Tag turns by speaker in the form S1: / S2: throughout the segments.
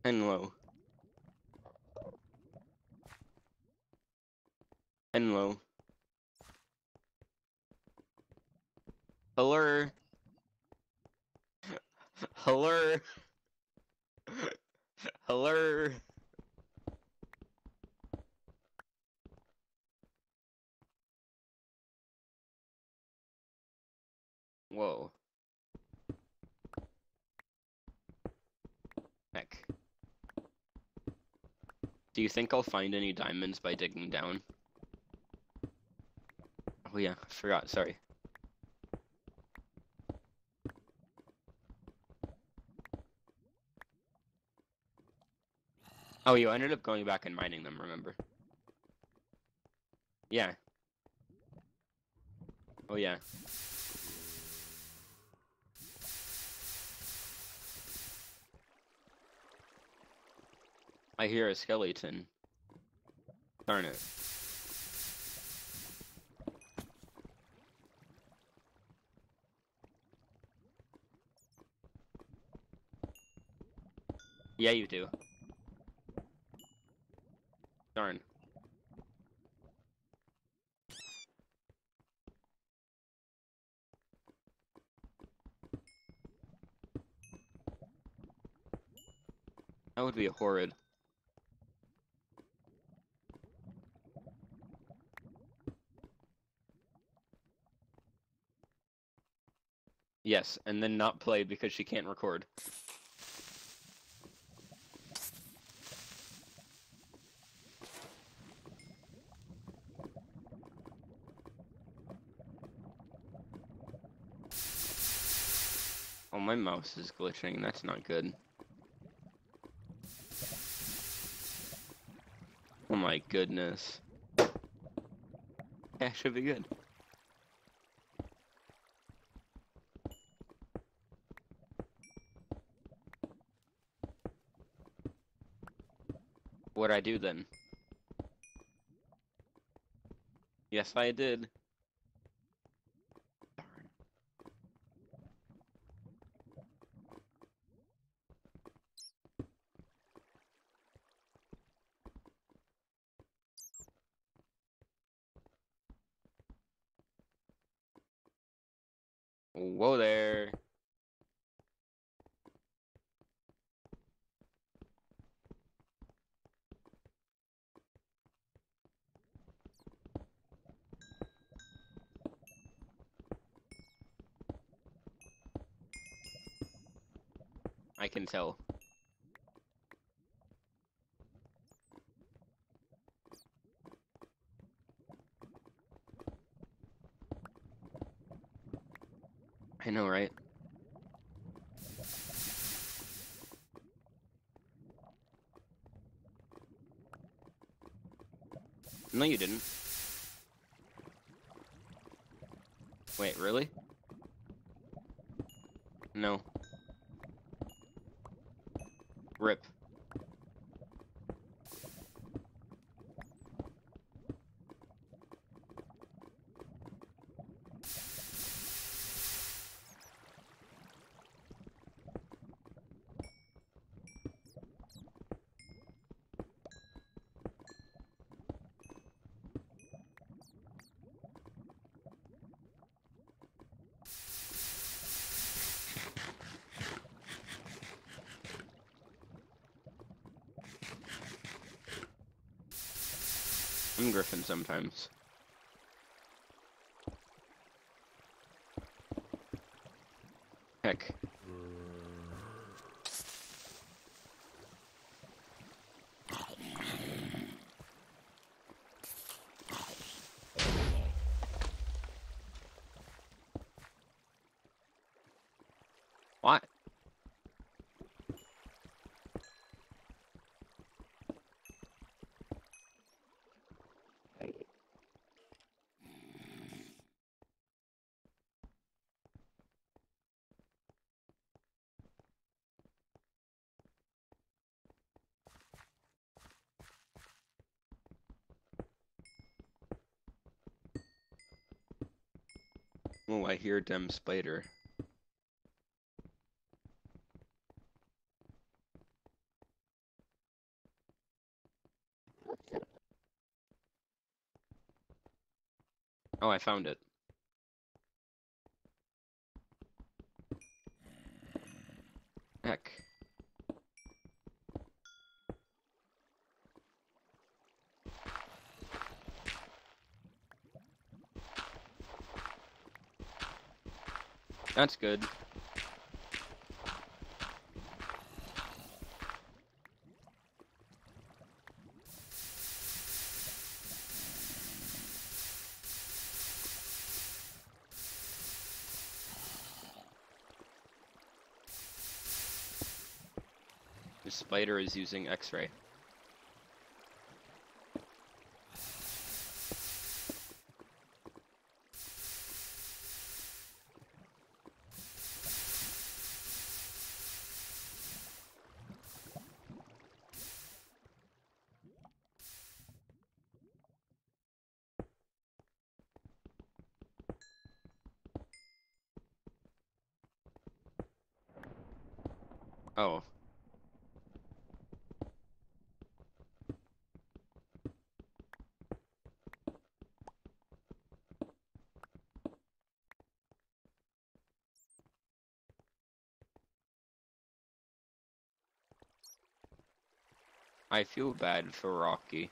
S1: And low. And low. Hello. Hello. Hello. Whoa. Heck. Do you think I'll find any diamonds by digging down? Oh yeah, I forgot, sorry. Oh, you ended up going back and mining them, remember? Yeah. Oh yeah. I hear a skeleton. Darn it. Yeah, you do. Darn. That would be horrid. Yes, and then not play because she can't record. Oh, my mouse is glitching. That's not good. Oh my goodness. Yeah, should be good. What'd I do then? Yes, I did. Darn. Whoa there. I can tell. I know, right? No, you didn't. Wait, really? No. Rip. I'm Griffin sometimes. Heck. What? Oh, I hear dem spider. Oh, I found it. Heck. That's good. The spider is using X-ray. Oh. I feel bad for Rocky.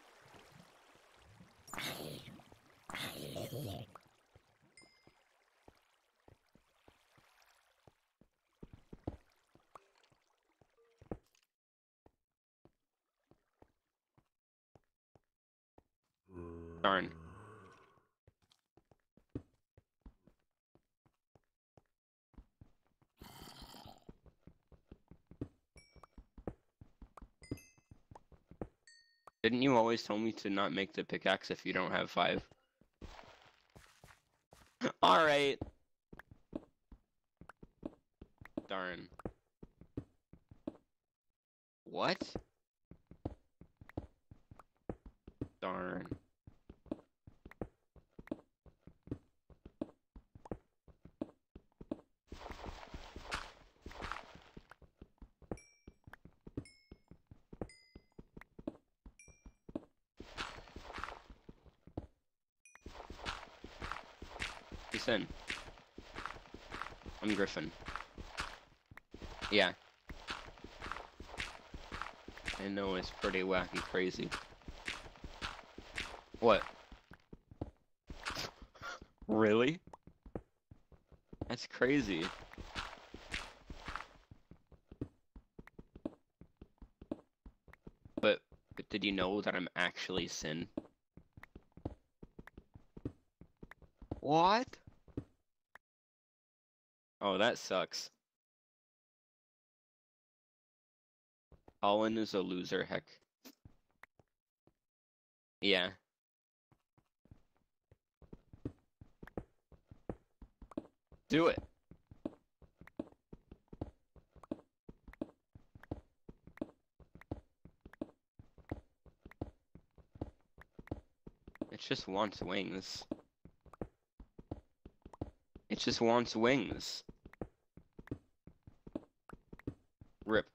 S1: Darn. Didn't you always tell me to not make the pickaxe if you don't have 5? Alright. Darn. What? Darn. Peace in. I'm Griffin. Yeah. I know it's pretty wacky crazy. What? Really? That's crazy. But did you know that I'm actually Sin? What? Oh, that sucks. Colin is a loser, heck. Yeah. Do it. It just wants wings. It just wants wings. Rip.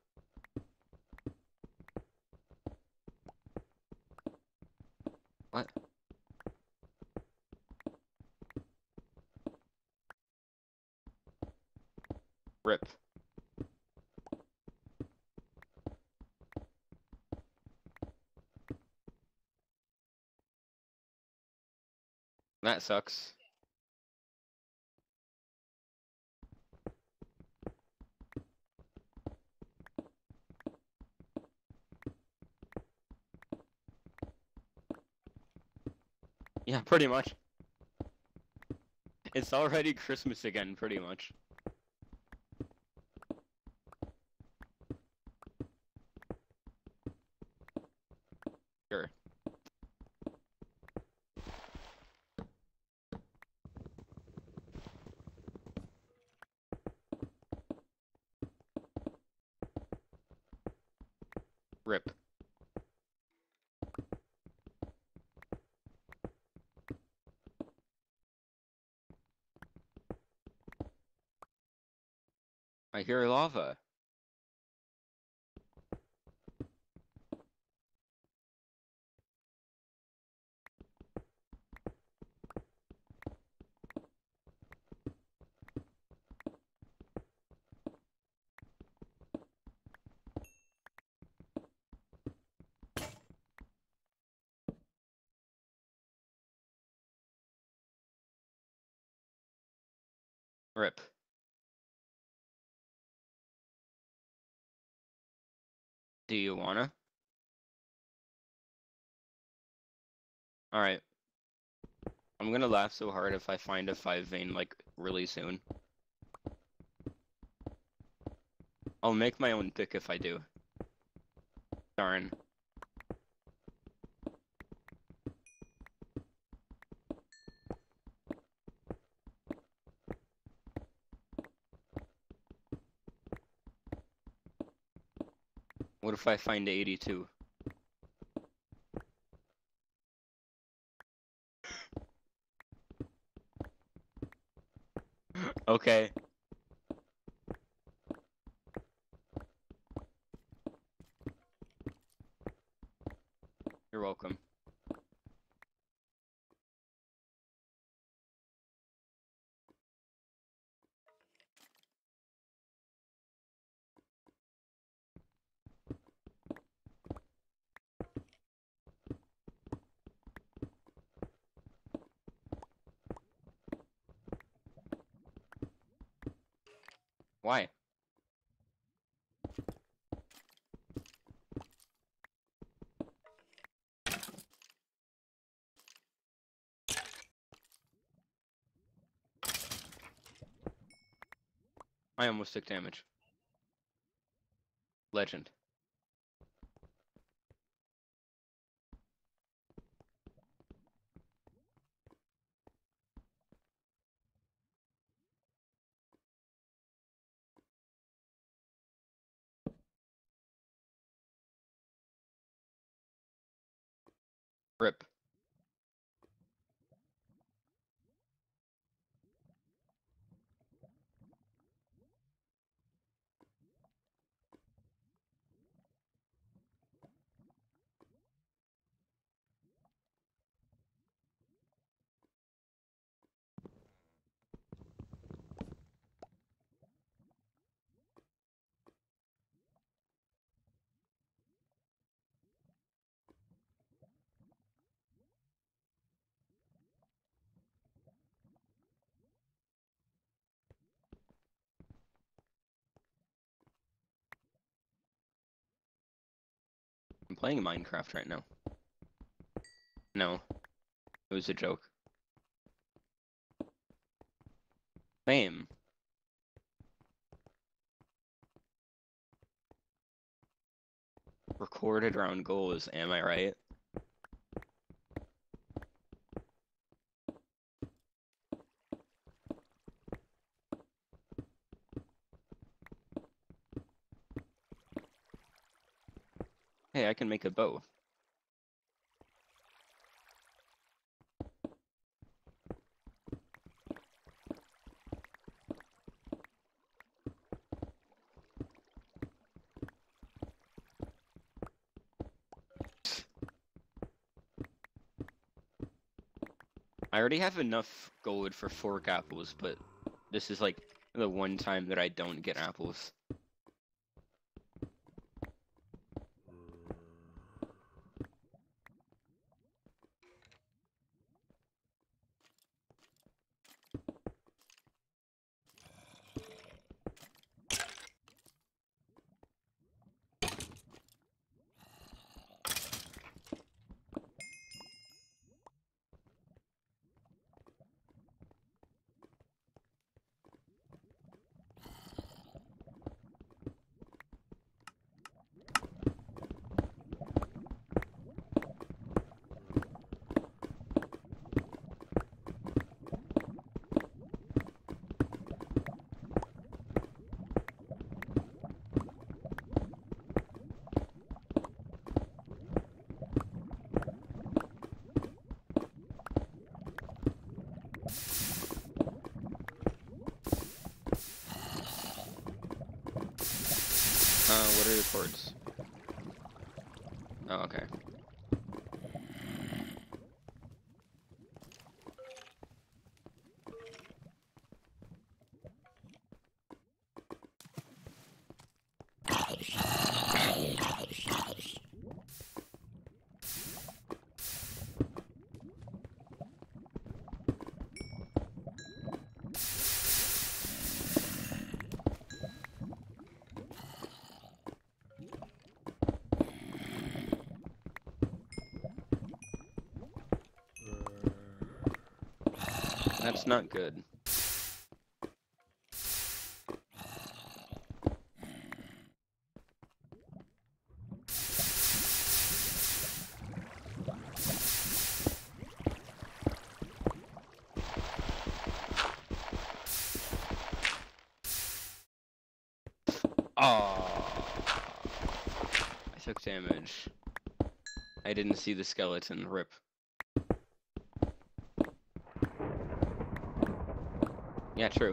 S1: What? Rip. That sucks. Yeah, pretty much. It's already Christmas again, pretty much. Sure. Rip. I hear lava. Rip. Do you wanna? Alright. I'm gonna laugh so hard if I find a 5 vein, like, really soon. I'll make my own pick if I do. Darn. What if I find 82? Okay. You're welcome. Why? I almost took damage. Legend. Rip. I'm playing Minecraft right now. No. It was a joke. Same. Recorded round goals, am I right? Hey, I can make a bow. I already have enough gold for 4 apples, but this is like the one time that I don't get apples. What are the chords? Oh, okay. That's not good. Oh, I took damage. I didn't see the skeleton. Rip. Yeah, true.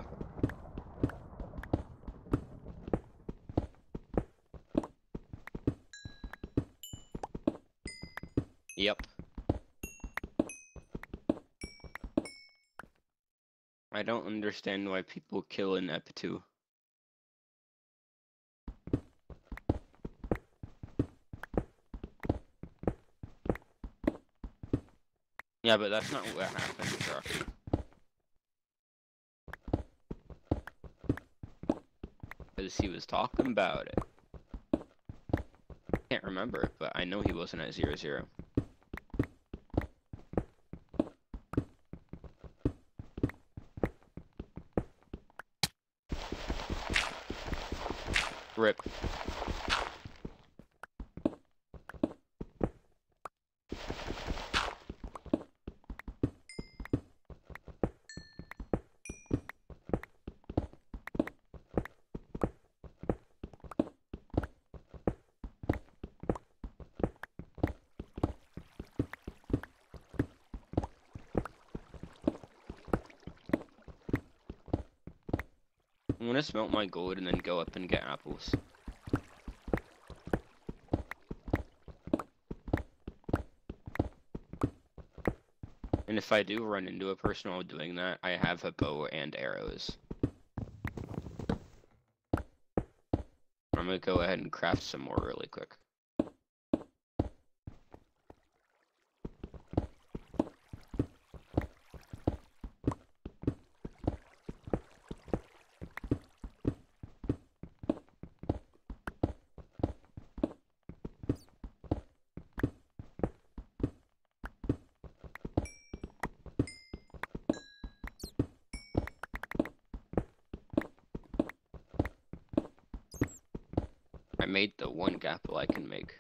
S1: Yep. I don't understand why people kill in Ep 2. Yeah, but that's not what happened, Rocky. Because he was talking about it. Can't remember, but I know he wasn't at 0-0. Rip. I'm gonna smelt my gold and then go up and get apples. And if I do run into a person while doing that, I have a bow and arrows. I'm gonna go ahead and craft some more really quick. I made the one gapple I can make.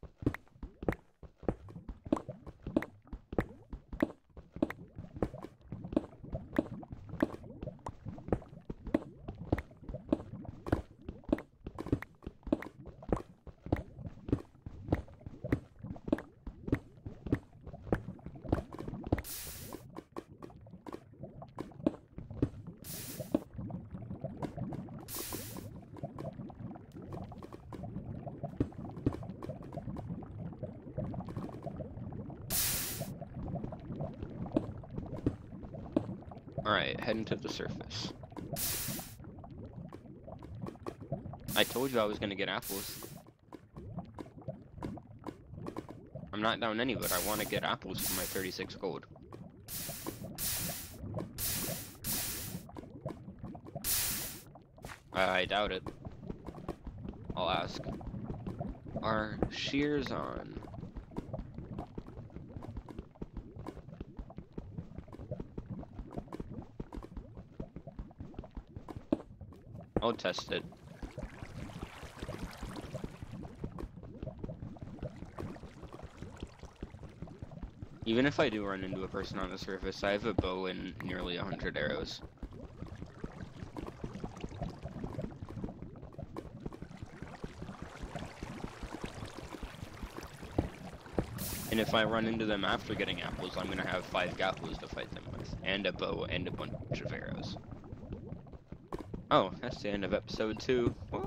S1: Alright, heading to the surface. I told you I was gonna get apples. I'm not down any, but I want to get apples for my 36 gold. I doubt it. I'll ask. Are shears on? I'll test it. Even if I do run into a person on the surface, I have a bow and nearly 100 arrows. And if I run into them after getting apples, I'm gonna have 5 gapples to fight them with, and a bow and a bunch of arrows. Oh, that's the end of episode 2. Woo!